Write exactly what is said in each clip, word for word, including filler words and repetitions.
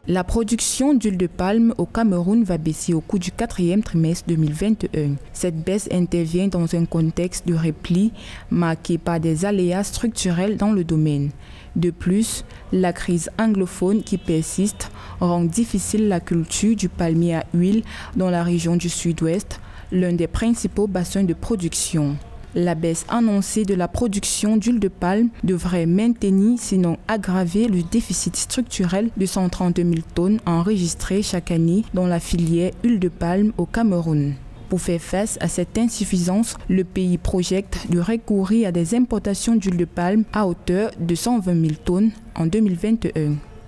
La production d'huile de palme au Cameroun va baisser au cours du quatrième trimestre deux mille vingt et un. Cette baisse intervient dans un contexte de repli marqué par des aléas structurels dans le domaine. De plus, la crise anglophone qui persiste rend difficile la culture du palmier à huile dans la région du Sud-Ouest, l'un des principaux bassins de production. La baisse annoncée de la production d'huile de palme devrait maintenir, sinon aggraver, le déficit structurel de cent trente mille tonnes enregistré chaque année dans la filière huile de palme au Cameroun. Pour faire face à cette insuffisance, le pays projette de recourir à des importations d'huile de palme à hauteur de cent vingt mille tonnes en deux mille vingt et un.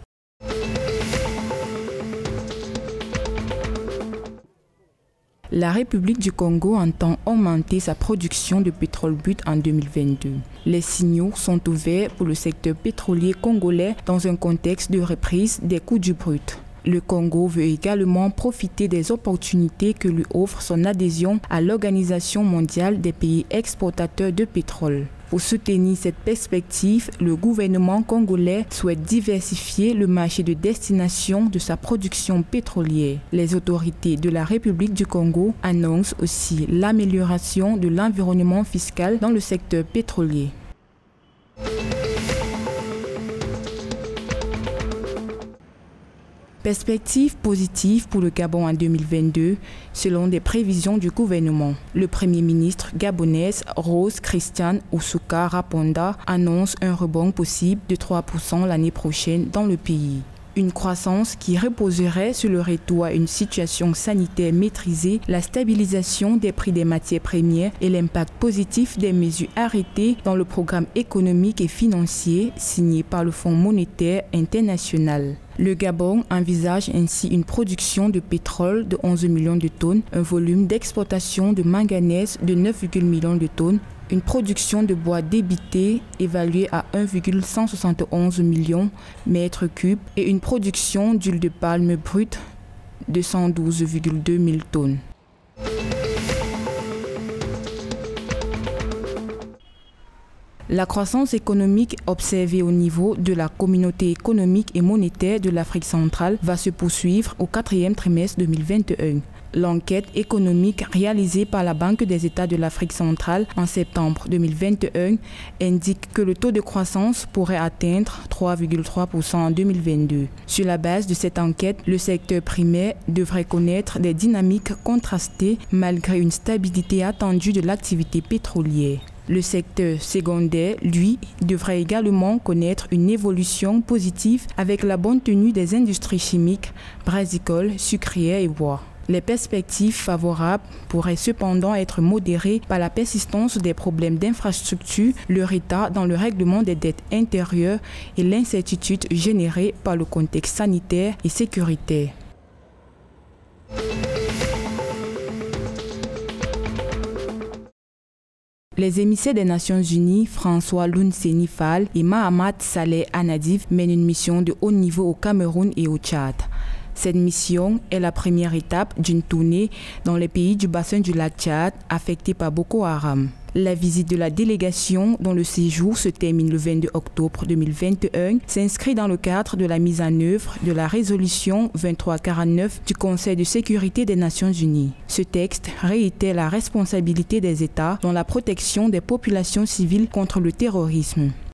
La République du Congo entend augmenter sa production de pétrole brut en deux mille vingt-deux. Les signaux sont ouverts pour le secteur pétrolier congolais dans un contexte de reprise des coûts du brut. Le Congo veut également profiter des opportunités que lui offre son adhésion à l'Organisation mondiale des pays exportateurs de pétrole. Pour soutenir cette perspective, le gouvernement congolais souhaite diversifier le marché de destination de sa production pétrolière. Les autorités de la République du Congo annoncent aussi l'amélioration de l'environnement fiscal dans le secteur pétrolier. Perspective positive pour le Gabon en deux mille vingt-deux, selon des prévisions du gouvernement. Le Premier ministre gabonais Rose Christian Oussouka Raponda annonce un rebond possible de trois pour cent l'année prochaine dans le pays. Une croissance qui reposerait sur le retour à une situation sanitaire maîtrisée, la stabilisation des prix des matières premières et l'impact positif des mesures arrêtées dans le programme économique et financier signé par le Fonds monétaire international. Le Gabon envisage ainsi une production de pétrole de onze millions de tonnes, un volume d'exportation de manganèse de neuf virgule un millions de tonnes, une production de bois débité évaluée à un virgule cent soixante et onze millions de mètres cubes et une production d'huile de palme brute de cent douze virgule deux mille tonnes. La croissance économique observée au niveau de la communauté économique et monétaire de l'Afrique centrale va se poursuivre au quatrième trimestre deux mille vingt et un. L'enquête économique réalisée par la Banque des États de l'Afrique centrale en septembre deux mille vingt et un indique que le taux de croissance pourrait atteindre trois virgule trois pour cent en deux mille vingt-deux. Sur la base de cette enquête, le secteur primaire devrait connaître des dynamiques contrastées malgré une stabilité attendue de l'activité pétrolière. Le secteur secondaire, lui, devrait également connaître une évolution positive avec la bonne tenue des industries chimiques, brassicoles, sucrières et bois. Les perspectives favorables pourraient cependant être modérées par la persistance des problèmes d'infrastructure, le retard dans le règlement des dettes intérieures et l'incertitude générée par le contexte sanitaire et sécuritaire. Les émissaires des Nations Unies, François Loun-Seni Fall et Mahamat Saleh Anadif, mènent une mission de haut niveau au Cameroun et au Tchad. Cette mission est la première étape d'une tournée dans les pays du bassin du lac Tchad affectés par Boko Haram. La visite de la délégation, dont le séjour se termine le vingt-deux octobre deux mille vingt et un, s'inscrit dans le cadre de la mise en œuvre de la résolution vingt-trois quarante-neuf du Conseil de sécurité des Nations Unies. Ce texte réitère la responsabilité des États dans la protection des populations civiles contre le terrorisme.